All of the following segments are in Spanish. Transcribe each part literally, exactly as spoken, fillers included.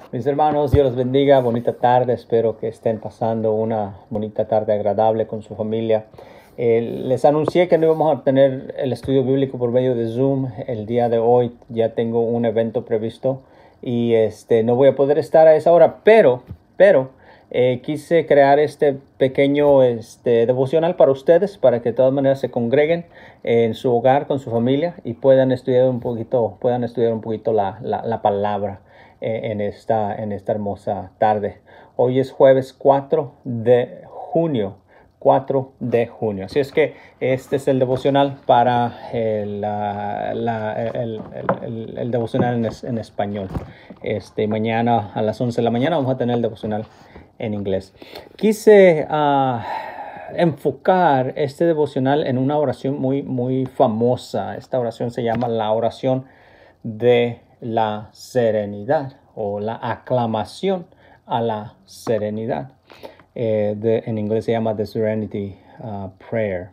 Mis hermanos, Dios los bendiga, bonita tarde, espero que estén pasando una bonita tarde agradable con su familia. Eh, les anuncié que no íbamos a tener el estudio bíblico por medio de Zoom el día de hoy, ya tengo un evento previsto y este, no voy a poder estar a esa hora, pero, pero eh, quise crear este pequeño este, devocional para ustedes, para que de todas maneras se congreguen en su hogar con su familia y puedan estudiar un poquito, puedan estudiar un poquito la, la, la palabra. En esta, en esta hermosa tarde. Hoy es jueves cuatro de junio. cuatro de junio. Así es que este es el devocional para el, la, la, el, el, el, el devocional en, es, en español. Este, mañana a las once de la mañana vamos a tener el devocional en inglés. Quise uh, enfocar este devocional en una oración muy, muy famosa. Esta oración se llama la oración de la serenidad o la aclamación a la serenidad. Eh, de, en inglés se llama The Serenity uh, Prayer.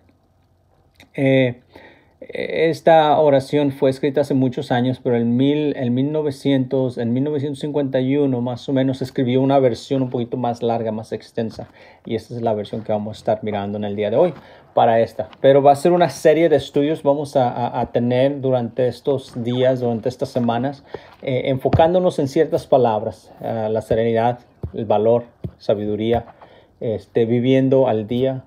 Eh, esta oración fue escrita hace muchos años, pero en, mil, en, mil novecientos, en mil novecientos cincuenta y uno más o menos escribió una versión un poquito más larga, más extensa. Y esta es la versión que vamos a estar mirando en el día de hoy para esta. Pero va a ser una serie de estudios vamos a, a, a tener durante estos días, durante estas semanas, eh, enfocándonos en ciertas palabras. Uh, la serenidad, el valor, sabiduría, este, viviendo al día.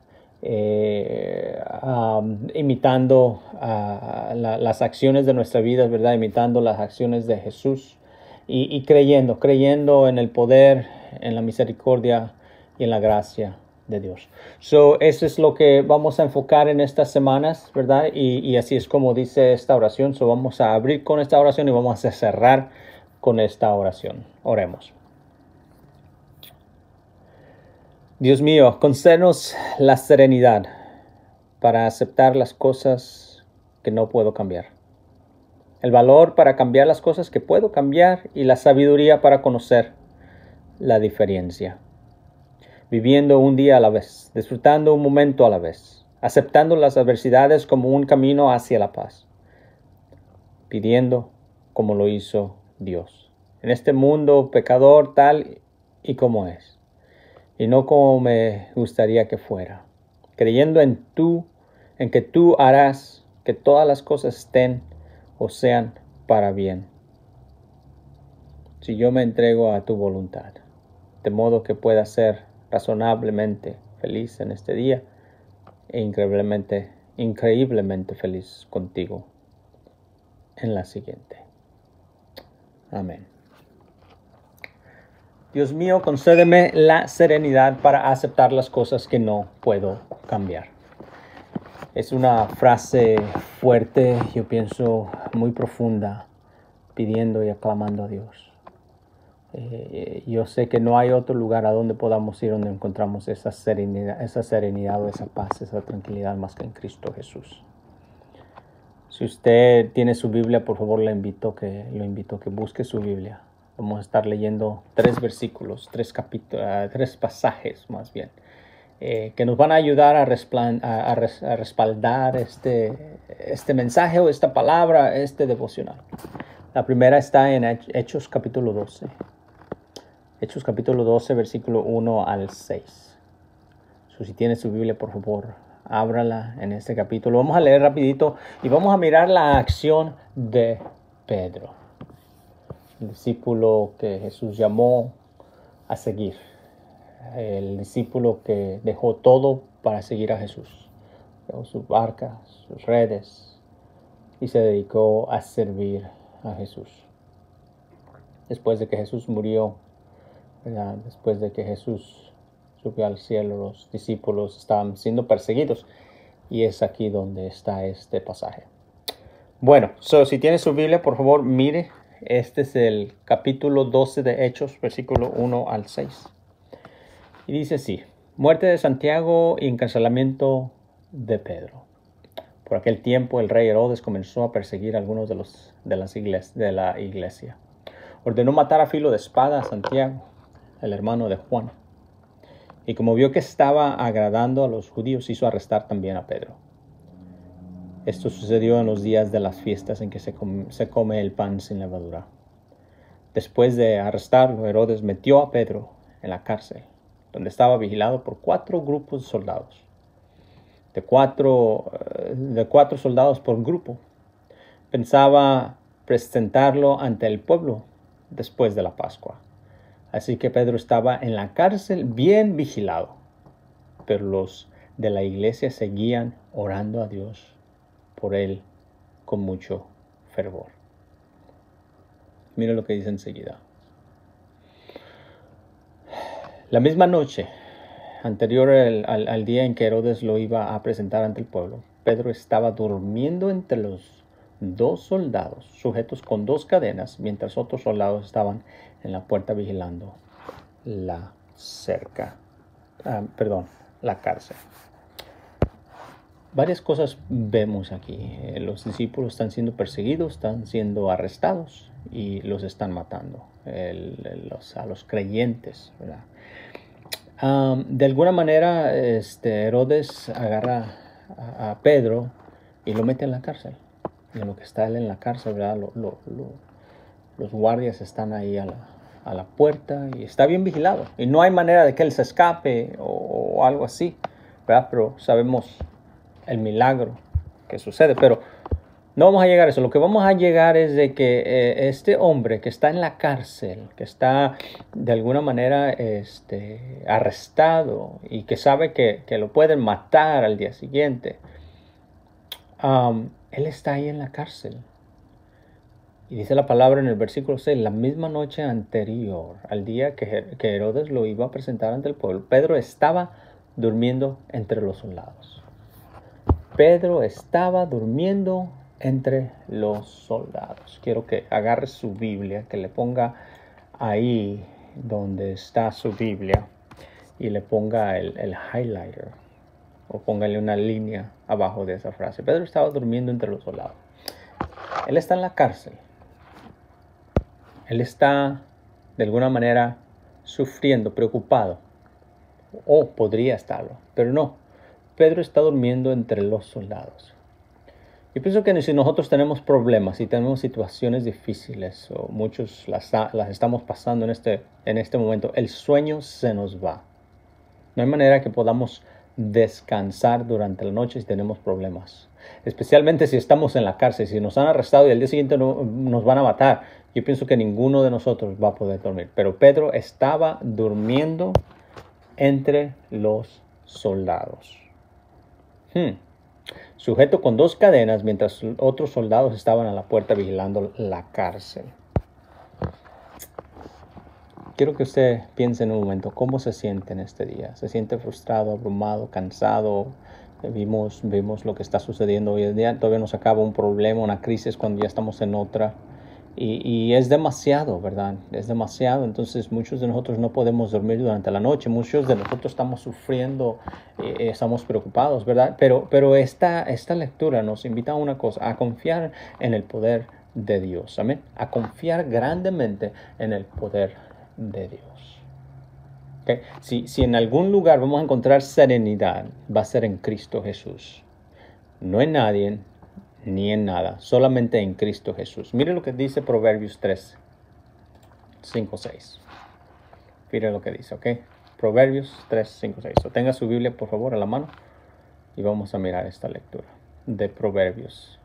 Eh, um, imitando uh, la, las acciones de nuestra vida, ¿verdad? Imitando las acciones de Jesús y, y creyendo, creyendo en el poder, en la misericordia y en la gracia de Dios. So, eso es lo que vamos a enfocar en estas semanas, ¿verdad? Y, y así es como dice esta oración. So, vamos a abrir con esta oración y vamos a cerrar con esta oración. Oremos. Dios mío, concédenos la serenidad para aceptar las cosas que no puedo cambiar, el valor para cambiar las cosas que puedo cambiar y la sabiduría para conocer la diferencia, viviendo un día a la vez, disfrutando un momento a la vez, aceptando las adversidades como un camino hacia la paz, pidiendo como lo hizo Dios, en este mundo pecador tal y como es. Y no como me gustaría que fuera, creyendo en tú, en que tú harás que todas las cosas estén o sean para bien. Si yo me entrego a tu voluntad, de modo que pueda ser razonablemente feliz en este día e increíblemente, increíblemente feliz contigo en la siguiente. Amén. Dios mío, concédeme la serenidad para aceptar las cosas que no puedo cambiar. Es una frase fuerte, yo pienso, muy profunda, pidiendo y aclamando a Dios. Eh, yo sé que no hay otro lugar a donde podamos ir donde encontramos esa serenidad, esa serenidad o esa paz, esa tranquilidad más que en Cristo Jesús. Si usted tiene su Biblia, por favor, le invito que, lo invito a que busque su Biblia. Vamos a estar leyendo tres versículos, tres capítulos, uh, tres pasajes más bien, eh, que nos van a ayudar a, a, a, res a respaldar este, este mensaje o esta palabra, este devocional. La primera está en Hechos capítulo doce. Hechos capítulo doce, versículo uno al seis. So, si tiene su Biblia, por favor, ábrala en este capítulo. Vamos a leer rapidito y vamos a mirar la acción de Pedro, el discípulo que Jesús llamó a seguir, el discípulo que dejó todo para seguir a Jesús, dejó sus barcas, sus redes y se dedicó a servir a Jesús. Después de que Jesús murió, ¿verdad? Después de que Jesús subió al cielo, los discípulos estaban siendo perseguidos y es aquí donde está este pasaje. Bueno, so, si tiene su Biblia, por favor, mire. Este es el capítulo doce de Hechos, versículo uno al seis. Y dice así: muerte de Santiago y encarcelamiento de Pedro. Por aquel tiempo el rey Herodes comenzó a perseguir a algunos de, los, de, las igles, de la iglesia. Ordenó matar a filo de espada a Santiago, el hermano de Juan. Y como vio que estaba agradando a los judíos, hizo arrestar también a Pedro. Esto sucedió en los días de las fiestas en que se come, se come el pan sin levadura. Después de arrestarlo, Herodes metió a Pedro en la cárcel, donde estaba vigilado por cuatro grupos de soldados, de cuatro, de cuatro soldados por grupo. Pensaba presentarlo ante el pueblo después de la Pascua. Así que Pedro estaba en la cárcel bien vigilado, pero los de la iglesia seguían orando a Dios por él con mucho fervor. Mira lo que dice enseguida. La misma noche, anterior al, al, al día en que Herodes lo iba a presentar ante el pueblo, Pedro estaba durmiendo entre los dos soldados, sujetos con dos cadenas, mientras otros soldados estaban en la puerta vigilando la cerca, ah, perdón, la cárcel. Varias cosas vemos aquí. Los discípulos están siendo perseguidos, están siendo arrestados y los están matando, el, los, a los creyentes, ¿verdad? Um, de alguna manera, este, Herodes agarra a, a Pedro y lo mete en la cárcel. Y en lo que está él en la cárcel, ¿verdad? Lo, lo, lo, los guardias están ahí a la, a la puerta y está bien vigilado. Y no hay manera de que él se escape o, o algo así, ¿verdad? Pero sabemos el milagro que sucede, pero no vamos a llegar a eso. Lo que vamos a llegar es de que eh, este hombre que está en la cárcel, que está de alguna manera este, arrestado y que sabe que, que lo pueden matar al día siguiente, um, él está ahí en la cárcel. Y dice la palabra en el versículo seis, la misma noche anterior al día que, que Herodes lo iba a presentar ante el pueblo, Pedro estaba durmiendo entre los soldados. Pedro estaba durmiendo entre los soldados. Quiero que agarre su Biblia, que le ponga ahí donde está su Biblia y le ponga el, el highlighter o póngale una línea abajo de esa frase. Pedro estaba durmiendo entre los soldados. Él está en la cárcel. Él está de alguna manera sufriendo, preocupado, o podría estarlo, pero no. Pedro está durmiendo entre los soldados. Yo pienso que si nosotros tenemos problemas y tenemos situaciones difíciles o muchos las, las estamos pasando en este, en este momento, el sueño se nos va. No hay manera que podamos descansar durante la noche si tenemos problemas. Especialmente si estamos en la cárcel, si nos han arrestado y al día siguiente no, nos van a matar. Yo pienso que ninguno de nosotros va a poder dormir. Pero Pedro estaba durmiendo entre los soldados. Hmm. Sujeto con dos cadenas mientras otros soldados estaban a la puerta vigilando la cárcel. Quiero que usted piense en un momento cómo se siente en este día. ¿Se siente frustrado, abrumado, cansado? Vimos, vimos lo que está sucediendo hoy en día. Todavía nos acaba un problema, una crisis cuando ya estamos en otra. Y, y es demasiado, ¿verdad? Es demasiado. Entonces muchos de nosotros no podemos dormir durante la noche. Muchos de nosotros estamos sufriendo, eh, estamos preocupados, ¿verdad? Pero, pero esta, esta lectura nos invita a una cosa, a confiar en el poder de Dios. Amén. A confiar grandemente en el poder de Dios. ¿Okay? Si, si en algún lugar vamos a encontrar serenidad, va a ser en Cristo Jesús. No en nadie, ni en nada, solamente en Cristo Jesús. Mire lo que dice Proverbios tres, cinco, seis. Mire lo que dice, ¿ok? Proverbios tres, cinco, seis. So, tenga su Biblia, por favor, a la mano y vamos a mirar esta lectura de Proverbios.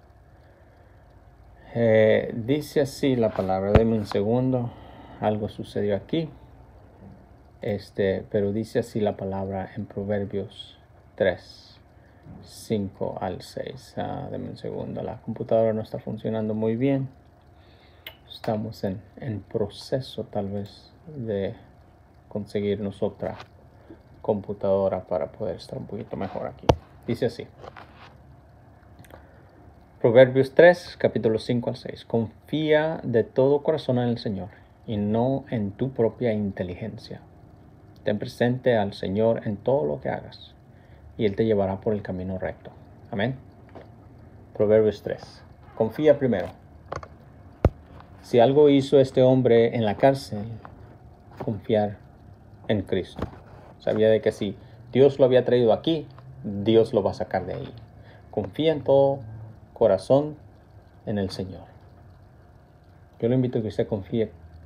Eh, dice así la palabra, denme un segundo, algo sucedió aquí. Este, pero dice así la palabra en Proverbios tres. cinco al seis. Ah, deme un segundo. La computadora no está funcionando muy bien. Estamos en, en proceso tal vez de conseguirnos otra computadora para poder estar un poquito mejor aquí. Dice así. Proverbios tres, capítulo cinco al seis. Confía de todo corazón en el Señor y no en tu propia inteligencia. Ten presente al Señor en todo lo que hagas y Él te llevará por el camino recto. Amén. Proverbios tres. Confía primero. Si algo hizo este hombre en la cárcel, confiar en Cristo. Sabía de que si Dios lo había traído aquí, Dios lo va a sacar de ahí. Confía en todo corazón en el Señor. Yo le invito a que usted confíe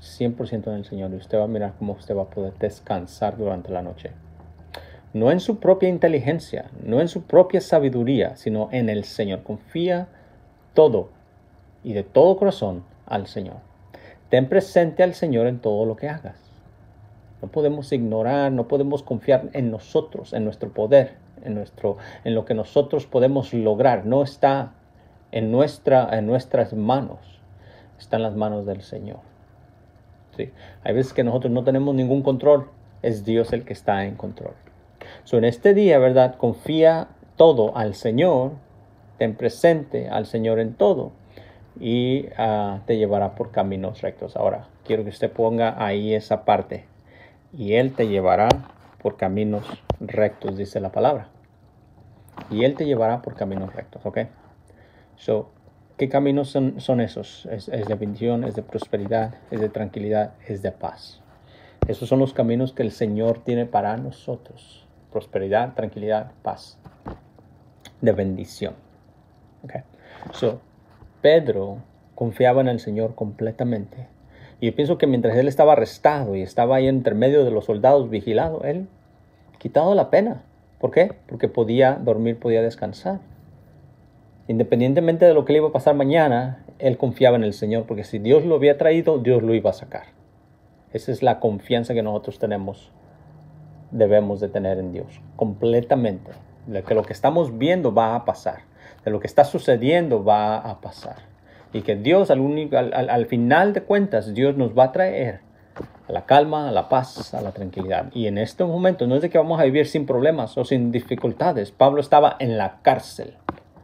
cien por ciento en el Señor y usted va a mirar cómo usted va a poder descansar durante la noche. No en su propia inteligencia, no en su propia sabiduría, sino en el Señor. Confía todo y de todo corazón al Señor. Ten presente al Señor en todo lo que hagas. No podemos ignorar, no podemos confiar en nosotros, en nuestro poder, en, nuestro, en lo que nosotros podemos lograr. No está en, nuestra, en nuestras manos, está en las manos del Señor. ¿Sí? Hay veces que nosotros no tenemos ningún control, es Dios el que está en control. So, en este día, ¿verdad? Confía todo al Señor, ten presente al Señor en todo y uh, te llevará por caminos rectos. Ahora, quiero que usted ponga ahí esa parte. Y Él te llevará por caminos rectos, dice la palabra. Y Él te llevará por caminos rectos, ¿ok? So, ¿qué caminos son, son esos? Es, es de bendición, es de prosperidad, es de tranquilidad, es de paz. Esos son los caminos que el Señor tiene para nosotros. Prosperidad, tranquilidad, paz. De bendición. ¿Ok? So, Pedro confiaba en el Señor completamente. Y yo pienso que mientras él estaba arrestado y estaba ahí entre medio de los soldados vigilado, él quitado la pena. ¿Por qué? Porque podía dormir, podía descansar. Independientemente de lo que le iba a pasar mañana, él confiaba en el Señor, porque si Dios lo había traído, Dios lo iba a sacar. Esa es la confianza que nosotros tenemos, debemos de tener en Dios, completamente. De que lo que estamos viendo va a pasar, de lo que está sucediendo va a pasar. Y que Dios, al, único, al, al, al final de cuentas, Dios nos va a traer a la calma, a la paz, a la tranquilidad. Y en este momento no es de que vamos a vivir sin problemas o sin dificultades. Pablo estaba en la cárcel.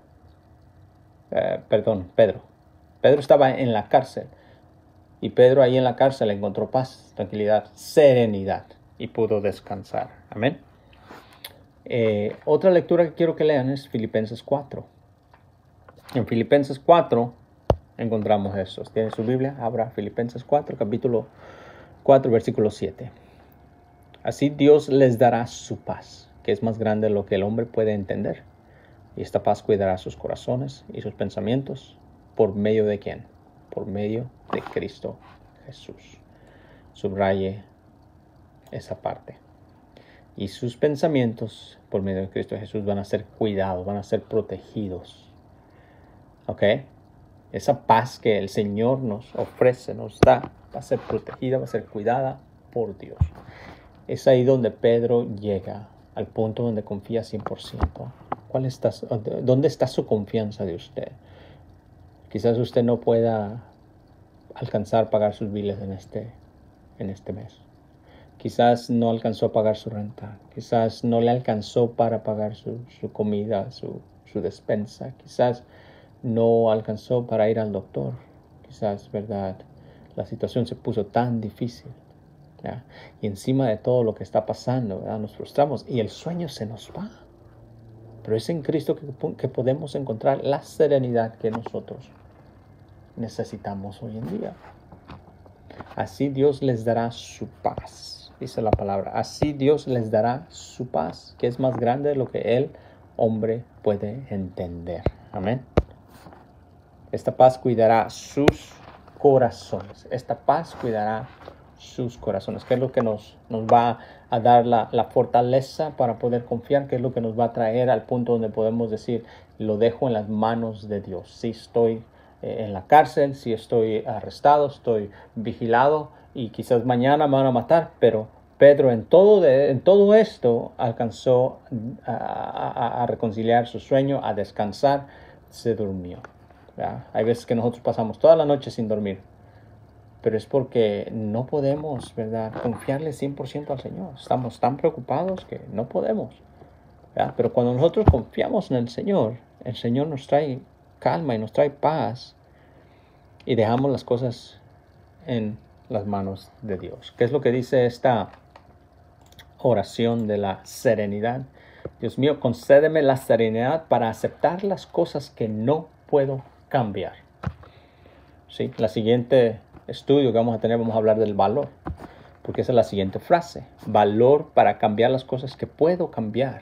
Eh, perdón, Pedro. Pedro estaba en la cárcel. Y Pedro ahí en la cárcel encontró paz, tranquilidad, serenidad. Y pudo descansar. Amén. Eh, otra lectura que quiero que lean es Filipenses cuatro. En Filipenses cuatro encontramos eso. ¿Tiene su Biblia? Abra Filipenses cuatro, capítulo cuatro, versículo siete. Así Dios les dará su paz, que es más grande de lo que el hombre puede entender. Y esta paz cuidará sus corazones y sus pensamientos. ¿Por medio de quién? Por medio de Cristo Jesús. Subraye esa parte. Y sus pensamientos, por medio de Cristo Jesús, van a ser cuidados, van a ser protegidos. ¿Ok? Esa paz que el Señor nos ofrece, nos da, va a ser protegida, va a ser cuidada por Dios. Es ahí donde Pedro llega, al punto donde confía cien por ciento. ¿Cuál está, ¿Dónde está su confianza de usted? Quizás usted no pueda alcanzar a pagar sus biles en este, en este mes. Quizás no alcanzó a pagar su renta. Quizás no le alcanzó para pagar su, su comida, su, su despensa. Quizás no alcanzó para ir al doctor. Quizás, ¿verdad? La situación se puso tan difícil. ¿Ya? Y encima de todo lo que está pasando, ¿verdad? Nos frustramos y el sueño se nos va. Pero es en Cristo que, que podemos encontrar la serenidad que nosotros necesitamos hoy en día. Así Dios les dará su paz, dice la palabra. Así Dios les dará su paz, que es más grande de lo que el hombre puede entender. Amén. Esta paz cuidará sus corazones. Esta paz cuidará sus corazones. ¿Qué es lo que nos, nos va a dar la, la fortaleza para poder confiar? ¿Qué es lo que nos va a traer al punto donde podemos decir, lo dejo en las manos de Dios? Si estoy eh, en la cárcel, si estoy arrestado, estoy vigilado y quizás mañana me van a matar, pero Pedro en todo, de, en todo esto alcanzó a, a, a reconciliar su sueño, a descansar, se durmió. ¿Ya? Hay veces que nosotros pasamos toda la noche sin dormir, pero es porque no podemos, ¿verdad?, confiarle cien por ciento al Señor. Estamos tan preocupados que no podemos. ¿Ya? Pero cuando nosotros confiamos en el Señor, el Señor nos trae calma y nos trae paz y dejamos las cosas en las manos de Dios. ¿Qué es lo que dice esta oración de la serenidad? Dios mío, concédeme la serenidad para aceptar las cosas que no puedo cambiar. ¿Sí? La siguiente estudio que vamos a tener, vamos a hablar del valor, porque esa es la siguiente frase: valor para cambiar las cosas que puedo cambiar.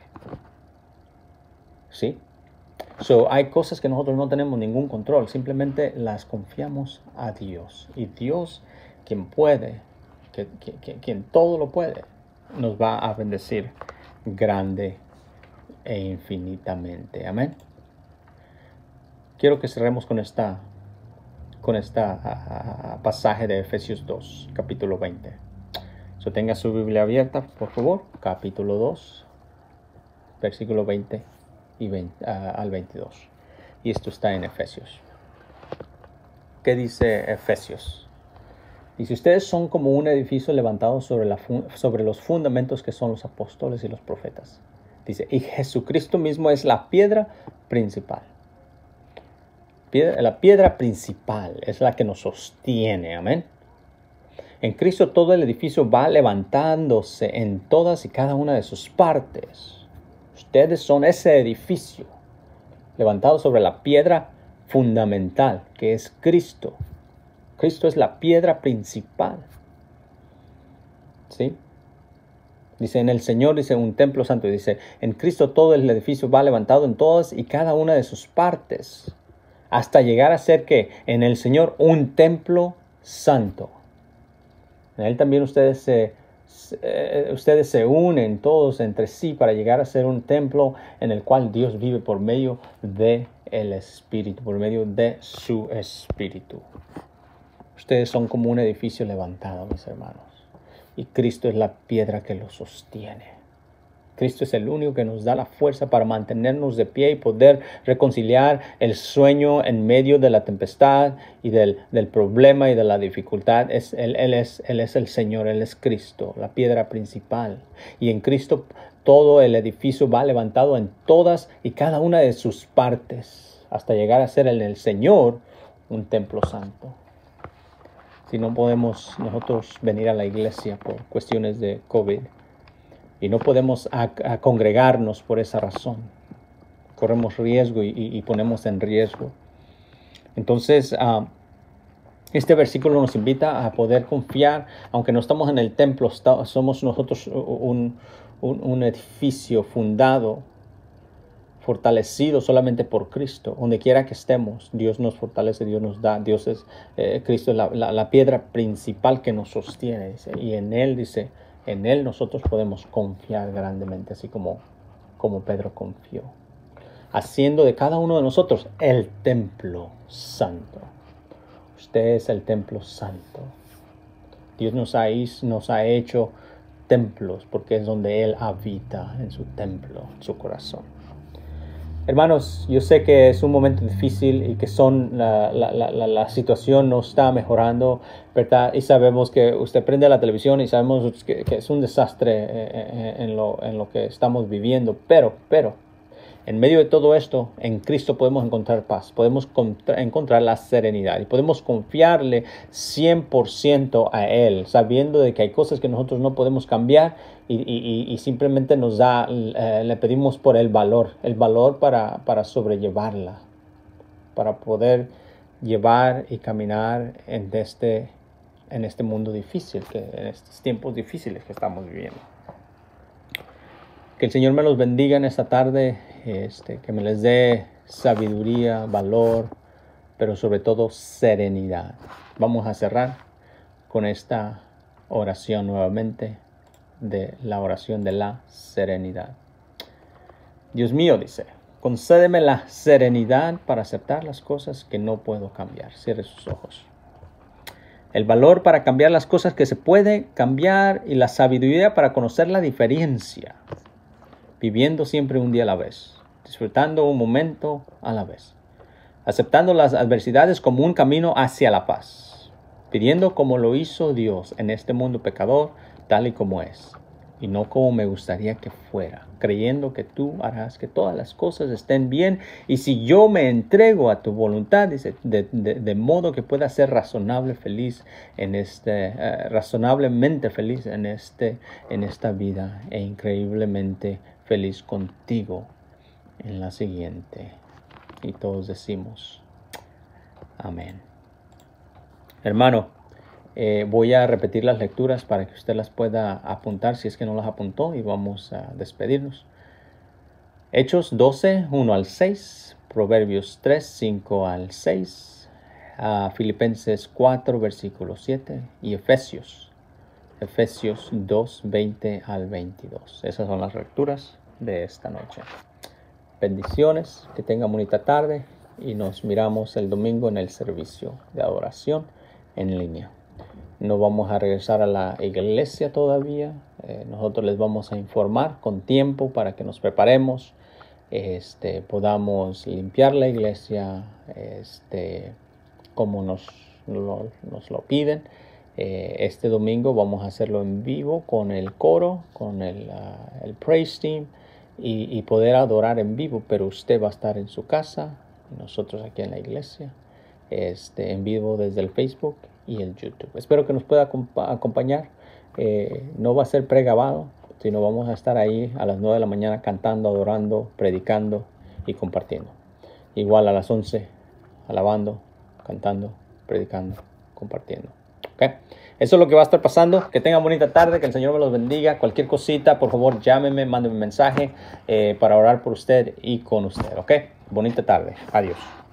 ¿Sí? So, hay cosas que nosotros no tenemos ningún control, simplemente las confiamos a Dios. Y Dios quien puede, que, que, que, quien todo lo puede, nos va a bendecir grande e infinitamente. Amén. Quiero que cerremos con esta, con esta uh, pasaje de Efesios dos, capítulo veinte. So, tenga su Biblia abierta, por favor. Capítulo dos, versículo veinte y veinte, uh, al veintidós. Y esto está en Efesios. ¿Qué dice Efesios? Dice, ustedes son como un edificio levantado sobre, la sobre los fundamentos que son los apóstoles y los profetas. Dice, y Jesucristo mismo es la piedra principal. Piedra, la piedra principal es la que nos sostiene. Amén. En Cristo todo el edificio va levantándose en todas y cada una de sus partes. Ustedes son ese edificio levantado sobre la piedra fundamental, que es Cristo. Cristo es la piedra principal. ¿Sí? Dice, en el Señor, dice, un templo santo. Dice, en Cristo todo el edificio va levantado en todas y cada una de sus partes, hasta llegar a ser que en el Señor un templo santo. En Él también ustedes se, se, ustedes se unen todos entre sí para llegar a ser un templo en el cual Dios vive por medio del Espíritu, por medio de su Espíritu. Ustedes son como un edificio levantado, mis hermanos. Y Cristo es la piedra que lo sostiene. Cristo es el único que nos da la fuerza para mantenernos de pie y poder reconciliar el sueño en medio de la tempestad y del, del problema y de la dificultad. Es, él, él, es, él es el Señor, Él es Cristo, la piedra principal. Y en Cristo todo el edificio va levantado en todas y cada una de sus partes, hasta llegar a ser en el Señor un templo santo. Si no podemos nosotros venir a la iglesia por cuestiones de COVID y no podemos a, a congregarnos por esa razón, corremos riesgo y, y, y ponemos en riesgo. Entonces, uh, este versículo nos invita a poder confiar, aunque no estamos en el templo, está, somos nosotros un, un, un edificio fundado, fortalecido solamente por Cristo. Donde quiera que estemos, Dios nos fortalece, Dios nos da. Dios es, eh, Cristo es la, la, la piedra principal que nos sostiene. Dice, y en Él, dice, en Él nosotros podemos confiar grandemente, así como, como Pedro confió. Haciendo de cada uno de nosotros el templo santo. Usted es el templo santo. Dios nos ha, nos ha hecho templos porque es donde Él habita, en su templo, en su corazón. Hermanos, yo sé que es un momento difícil y que son la, la, la, la situación no está mejorando, ¿verdad? Y sabemos que usted prende la televisión y sabemos que, que es un desastre en lo, en lo que estamos viviendo. Pero, pero, en medio de todo esto, en Cristo podemos encontrar paz, podemos contra, encontrar la serenidad y podemos confiarle cien por ciento a Él, sabiendo de que hay cosas que nosotros no podemos cambiar y, y, y simplemente nos da, eh, le pedimos por el valor, el valor para, para sobrellevarla, para poder llevar y caminar en este, en este mundo difícil, que, en estos tiempos difíciles que estamos viviendo. Que el Señor me los bendiga en esta tarde, este, que me les dé sabiduría, valor, pero sobre todo serenidad. Vamos a cerrar con esta oración nuevamente, de la oración de la serenidad. Dios mío, dice, concédeme la serenidad para aceptar las cosas que no puedo cambiar. Cierre sus ojos. El valor para cambiar las cosas que se puede cambiar y la sabiduría para conocer la diferencia. Viviendo siempre un día a la vez, disfrutando un momento a la vez, aceptando las adversidades como un camino hacia la paz, pidiendo como lo hizo Dios en este mundo pecador, tal y como es, y no como me gustaría que fuera, creyendo que tú harás que todas las cosas estén bien, y si yo me entrego a tu voluntad, dice, de, de, de modo que pueda ser razonable, feliz en este, uh, razonablemente feliz en, este, en esta vida, e increíblemente feliz contigo en la siguiente. Y todos decimos amén. Hermano, eh, voy a repetir las lecturas para que usted las pueda apuntar si es que no las apuntó, y vamos a despedirnos. Hechos doce, uno al seis, Proverbios tres, cinco al seis, a Filipenses cuatro, versículo siete, y Efesios, Efesios dos, veinte al veintidós. Esas son las lecturas de esta noche. Bendiciones, que tengan bonita tarde y nos miramos el domingo en el servicio de adoración en línea. No vamos a regresar a la iglesia todavía. Eh, nosotros les vamos a informar con tiempo para que nos preparemos, este, podamos limpiar la iglesia este, como nos lo, nos lo piden. Eh, este domingo vamos a hacerlo en vivo con el coro, con el, uh, el praise team y, y poder adorar en vivo, pero usted va a estar en su casa, nosotros aquí en la iglesia, este, en vivo desde el Facebook y el YouTube. Espero que nos pueda acompañar. Eh, no va a ser pregrabado, sino vamos a estar ahí a las nueve de la mañana cantando, adorando, predicando y compartiendo. Igual a las once, alabando, cantando, predicando, compartiendo. ¿Okay? Eso es lo que va a estar pasando. Que tengan bonita tarde, que el Señor me los bendiga. Cualquier cosita, por favor, llámeme, mándeme un mensaje eh, para orar por usted y con usted. ¿Ok? Bonita tarde. Adiós.